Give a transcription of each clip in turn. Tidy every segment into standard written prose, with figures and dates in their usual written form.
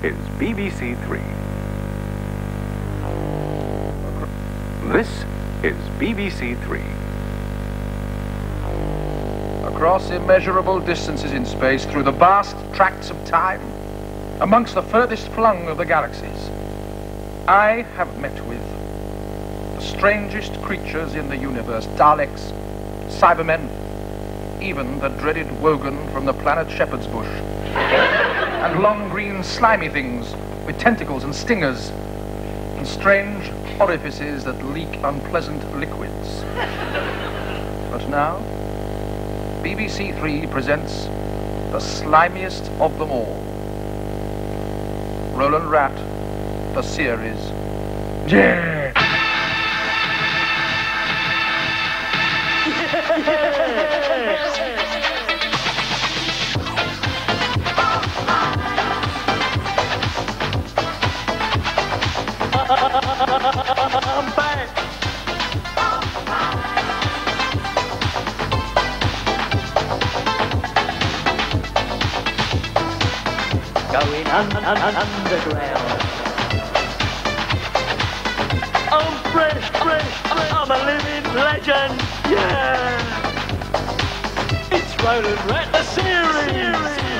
is BBC Three. This is BBC Three. Across immeasurable distances in space, through the vast tracts of time, amongst the furthest flung of the galaxies, I have met with the strangest creatures in the universe: Daleks, Cybermen, even the dreaded Wogan from the planet Shepherd's Bush, and long green slimy things with tentacles and stingers, and strange orifices that leak unpleasant liquids. But now, BBC Three presents the slimiest of them all. Roland Rat, the series. Yeah! I'm back. Going underground. I'm fresh. I'm a living legend. Yeah. It's Roland Rat, the series.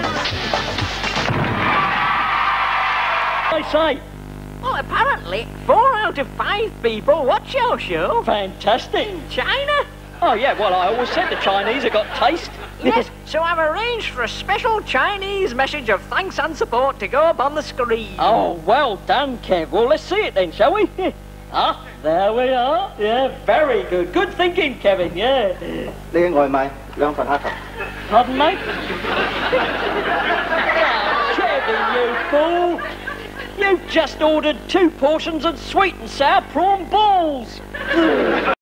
I say. Well, apparently, 4 out of 5 people watch your show. Fantastic. In China? Oh, yeah, well, I always said the Chinese have got taste. Yes, so I've arranged for a special Chinese message of thanks and support to go up on the screen. Oh, well done, Kev. Well, let's see it then, shall we? Ah, there we are. Yeah, very good. Good thinking, Kevin, yeah. Đi ngồi mày, Long phần hát. Pardon, mate? Kevin, you fool. You've just ordered 2 portions of sweet and sour prawn balls.